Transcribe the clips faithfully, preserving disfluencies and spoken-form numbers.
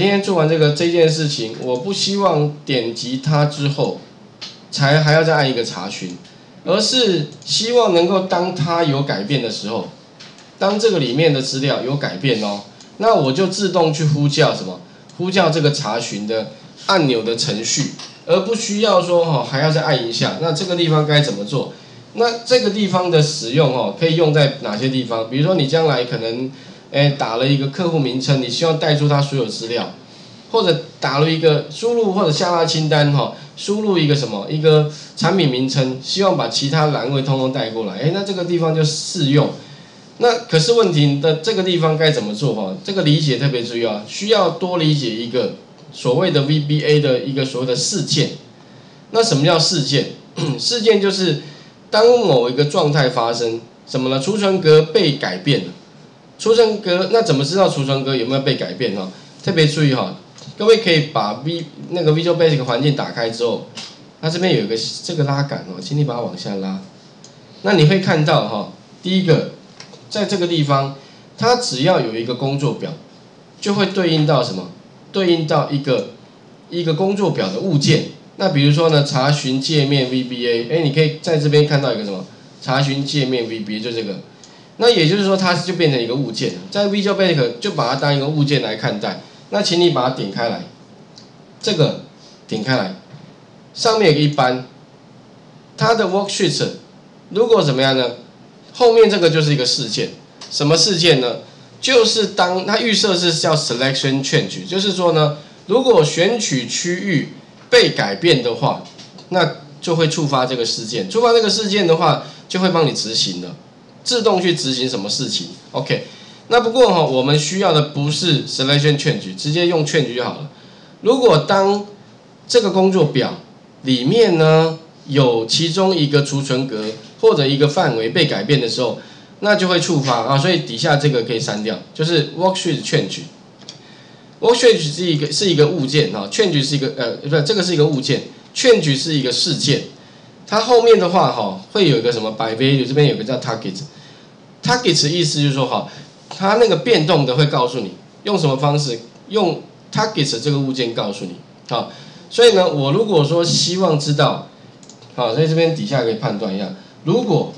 今天做完这个这件事情，我不希望点击它之后，才还要再按一个查询，而是希望能够当它有改变的时候，当这个里面的资料有改变哦，那我就自动去呼叫什么？呼叫这个查询的按钮的程序，而不需要说哈、哦、还要再按一下。那这个地方该怎么做？那这个地方的使用哦，可以用在哪些地方？比如说你将来可能，哎，打了一个客户名称，你希望带出他所有资料，或者打了一个输入或者下拉清单哈、哦，输入一个什么一个产品名称，希望把其他栏位通通带过来，哎，那这个地方就适用。那可是问题的这个地方该怎么做哈？这个理解特别重要，需要多理解一个所谓的 V B A 的一个所谓的事件。那什么叫事件？事件就是当某一个状态发生，什么呢？储存格被改变了。储存格那怎么知道储存格有没有被改变呢？特别注意哈，各位可以把 V 那个 Visual Basic 环境打开之后，它这边有一个这个拉杆哦，请你把它往下拉。那你会看到哈，第一个。在这个地方，它只要有一个工作表，就会对应到什么？对应到一个一个工作表的物件。那比如说呢，查询界面 V B A， 哎，你可以在这边看到一个什么？查询界面 V B A 就这个。那也就是说，它就变成一个物件，在 Visual Basic 就把它当一个物件来看待。那请你把它点开来，这个点开来，上面有个一般，它的 Worksheet 如果怎么样呢？后面这个就是一个事件，什么事件呢？就是当它预设是叫 selection change， 就是说呢，如果选取区域被改变的话，那就会触发这个事件。触发这个事件的话，就会帮你执行了，自动去执行什么事情。OK， 那不过哈、哦，我们需要的不是 selection change， 直接用 change 就好了。如果当这个工作表里面呢，有其中一个储存格或者一个范围被改变的时候，那就会触发啊，所以底下这个可以删掉，就是 worksheet change。worksheet 是一个是一个物件哈 ，change 是一个呃不，这个是一个物件 ，change 是一个事件。它后面的话哈，会有一个什么 by value， 这边有个叫 target。target 意思就是说哈，它那个变动的会告诉你用什么方式，用 target 这个物件告诉你好。所以呢，我如果说希望知道。好，所以这边底下可以判断一下，如果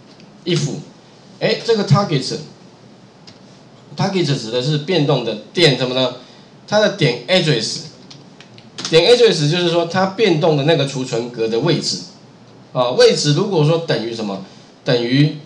if， 哎，这个 target，target target 指的是变动的点什么呢？它的点 address， 点 address 就是说它变动的那个储存格的位置，啊，位置如果说等于什么，等于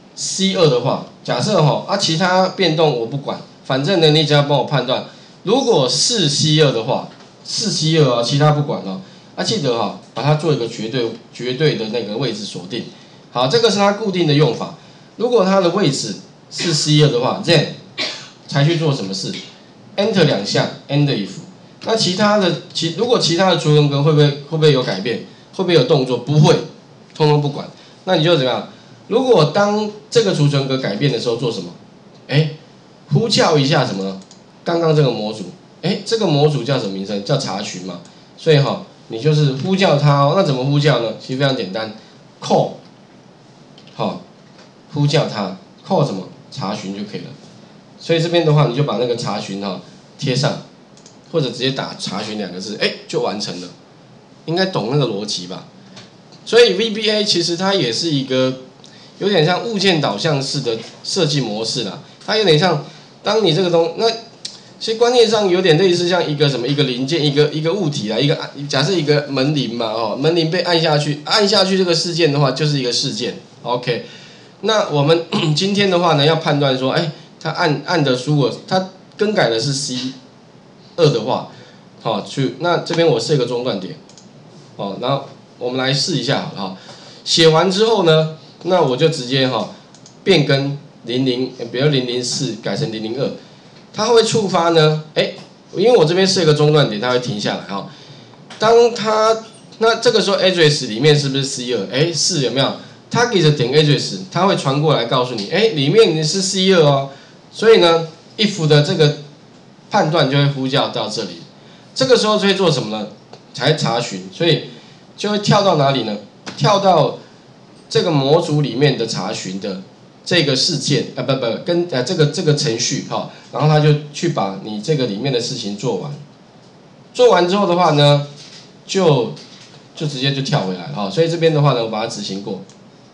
C 二 的话，假设哈啊其他变动我不管，反正呢你只要帮我判断，如果是 C 二 的话，是 C 二 啊，其他不管哦。啊，记得哈、哦，把它做一个绝对绝对的那个位置锁定。好，这个是它固定的用法。如果它的位置是 C 二 的话 ，then 才去做什么事 ？Enter 两下 ，End if。那其他的其如果其他的储存格会不会会不会有改变？会不会有动作？不会，通通不管。那你就怎么样？如果当这个储存格改变的时候做什么？哎，呼叫一下什么？刚刚这个模组，哎，这个模组叫什么名称？叫查询嘛。所以哈、哦。你就是呼叫它哦，那怎么呼叫呢？其实非常简单 ，call， 好、哦，呼叫它 ，call 什么？查询就可以了。所以这边的话，你就把那个查询哈、哦、贴上，或者直接打查询两个字，哎，就完成了。应该懂那个逻辑吧？所以 V B A 其实它也是一个有点像物件导向式的设计模式啦，它有点像当你这个东那。其实观念上有点类似，像一个什么一个零件，一个一个物体啦，一个假设一个门铃嘛，哦，门铃被按下去，按下去这个事件的话，就是一个事件 ，OK。那我们今天的话呢，要判断说，哎，它按按的如果它更改的是 C 二 的话，好、哦，去那这边我设一个中断点，哦，然后我们来试一下，好不好？写完之后呢，那我就直接哈、哦、变更零零，比如零零四改成零零二。它会触发呢？哎，因为我这边设一个中断点，它会停下来哈、哦。当它那这个时候 address 里面是不是 C 二？哎，是有没有 ？target 点 address， 它会传过来告诉你，哎，里面你是 C 二 哦。所以呢 ，if 的这个判断就会呼叫到这里。这个时候就会做什么呢？才查询，所以就会跳到哪里呢？跳到这个模组里面的查询的这个事件啊，不不，跟呃这个这个程序哈，然后他就去把你这个里面的事情做完，做完之后的话呢，就就直接就跳回来了哈，所以这边的话呢，我把它执行过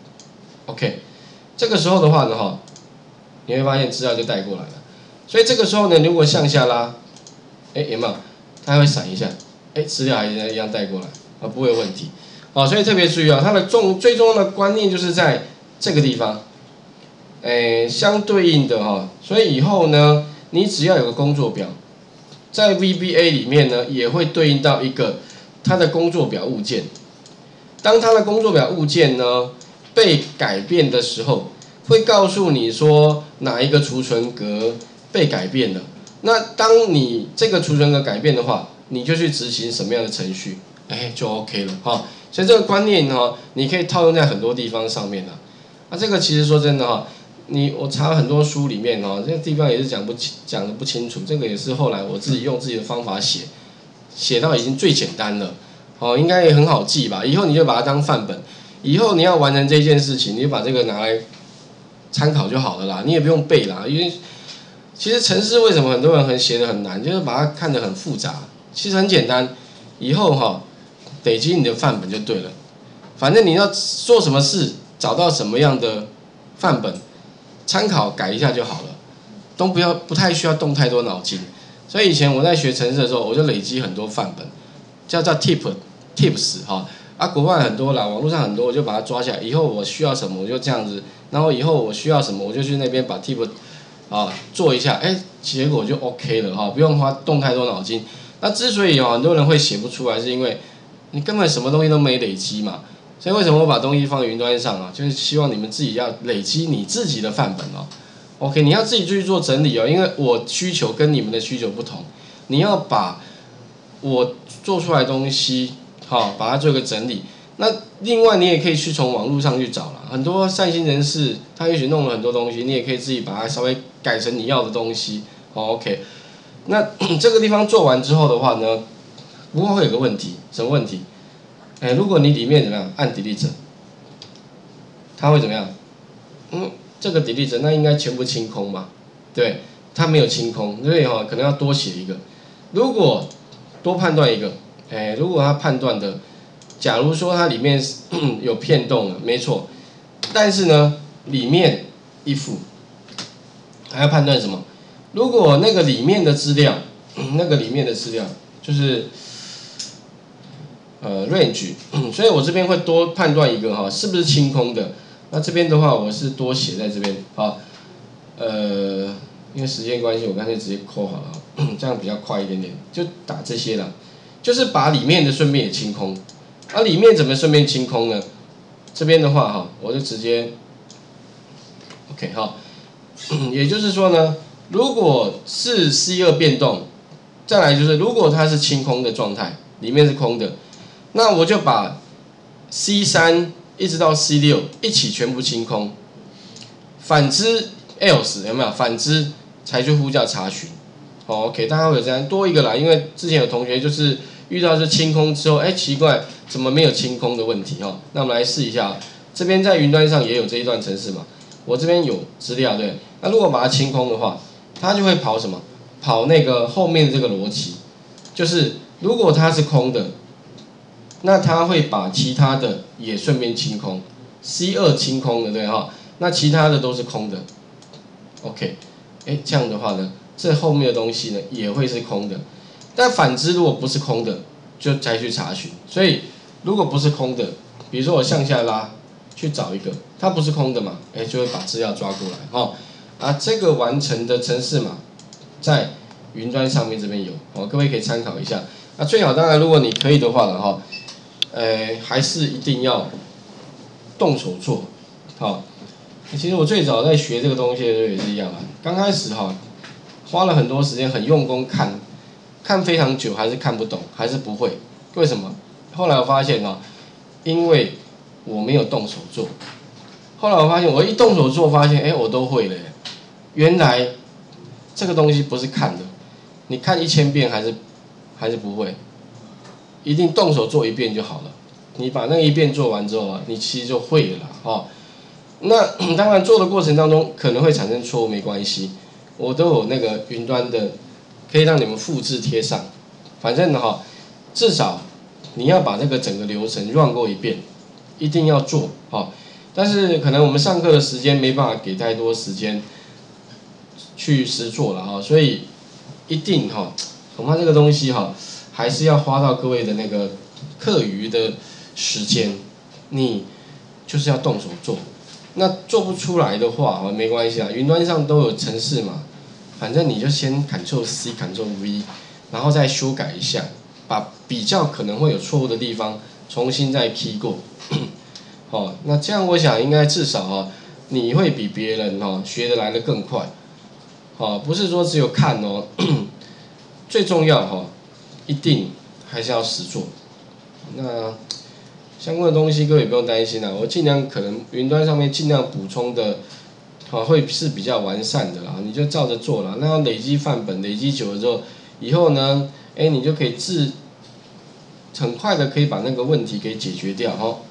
，OK， 这个时候的话呢哈，你会发现资料就带过来了，所以这个时候呢，如果向下拉，哎有没有？它会闪一下，哎资料还一样带过来，啊不会有问题，好，所以特别注意啊，它的重最重要的观念就是在这个地方。诶，相对应的哈，所以以后呢，你只要有个工作表，在 V B A 里面呢，也会对应到一个它的工作表物件。当它的工作表物件呢被改变的时候，会告诉你说哪一个储存格被改变了。那当你这个储存格改变的话，你就去执行什么样的程序，哎，就 OK 了哈。所以这个观念哈，你可以套用在很多地方上面的。啊，这个其实说真的哈。你我查了很多书里面哦，这个地方也是讲不清，讲的不清楚。这个也是后来我自己用自己的方法写，写到已经最简单了，哦，应该也很好记吧？以后你就把它当范本，以后你要完成这件事情，你就把这个拿来参考就好了啦，你也不用背啦。因为其实程式为什么很多人很写的很难，就是把它看得很复杂，其实很简单。以后哈，累积你的范本就对了。反正你要做什么事，找到什么样的范本。参考改一下就好了，都不要不太需要动太多脑筋。所以以前我在学程式的时候，我就累积很多范本，叫叫 tip tips 哈啊，国外很多啦，网络上很多，我就把它抓下来。以后我需要什么我就这样子，然后以后我需要什么我就去那边把 tip 啊做一下，哎，结果就 OK 了哈，不用花动太多脑筋。那之所以很多人会写不出来，是因为你根本什么东西都没累积嘛。所以为什么我把东西放云端上啊？就是希望你们自己要累积你自己的范本哦。OK， 你要自己去做整理哦，因为我需求跟你们的需求不同，你要把我做出来的东西，好，把它做一个整理。那另外你也可以去从网络上去找了，很多善心人士他也许弄了很多东西，你也可以自己把它稍微改成你要的东西。好 ，OK。那这个地方做完之后的话呢，不过会有个问题，什么问题？哎，如果你里面怎么样按 delete， 它会怎么样？嗯，这个 delete 那应该全部清空嘛？对，它没有清空，所以哈可能要多写一个。如果多判断一个，哎，如果它判断的，假如说它里面有变动了，没错，但是呢里面if还要判断什么？如果那个里面的资料，那个里面的资料就是。呃 range， 所以我这边会多判断一个哈，是不是清空的？那这边的话，我是多写在这边啊，呃，因为时间关系，我干脆直接扣好了，这样比较快一点点，就打这些了，就是把里面的顺便也清空。啊，里面怎么顺便清空呢？这边的话哈，我就直接 ，OK 哈，也就是说呢，如果是 C 二 变动，再来就是如果它是清空的状态，里面是空的。那我就把 C 三 一直到 C 六 一起全部清空，反之 else 有没有？反之才去呼叫查询。哦 ，OK， 大家会有这样多一个啦，因为之前有同学就是遇到是清空之后，哎，奇怪，怎么没有清空的问题哈？那我们来试一下，这边在云端上也有这一段程式嘛，我这边有资料对，那如果把它清空的话，它就会跑什么？跑那个后面的这个逻辑，就是如果它是空的。那它会把其他的也顺便清空 ，C 二 清空了对哈，那其他的都是空的 ，OK， 哎这样的话呢，这后面的东西呢也会是空的，但反之如果不是空的，就再去查询。所以如果不是空的，比如说我向下拉去找一个，它不是空的嘛，哎就会把资料抓过来哈，啊这个完成的程式码在云端上面这边有，哦各位可以参考一下。那最好当然如果你可以的话了哈。呃，还是一定要动手做，好。其实我最早在学这个东西的时候也是一样啊。刚开始哈，花了很多时间，很用功看，看非常久，还是看不懂，还是不会。为什么？后来我发现啊，因为我没有动手做。后来我发现，我一动手做，发现哎，我都会了。原来这个东西不是看的，你看一千遍还是还是不会。一定动手做一遍就好了。你把那一遍做完之后啊，你其实就会了啦，哦。 那当然做的过程当中可能会产生错误，没关系，我都有那个云端的，可以让你们复制贴上。反正哈，至少你要把这个整个流程 run 过一遍，一定要做哈。但是可能我们上课的时间没办法给太多时间去实做了哈，所以一定哈，恐怕这个东西哈，还是要花到各位的那个课余的时间，你就是要动手做。那做不出来的话哈，没关系啊，云端上都有程式嘛，反正你就先 Ctrl C Ctrl V， 然后再修改一下，把比较可能会有错误的地方重新再 key 过。哦，那这样我想应该至少哦，你会比别人哦学得来得更快。哦，不是说只有看哦，最重要哈、哦，一定还是要实做。那相关的东西各位不用担心啦，我尽量可能云端上面尽量补充的，啊会是比较完善的啦，你就照着做啦。那累积范本，累积久了之后，以后呢，哎你就可以自很快的可以把那个问题给解决掉哈。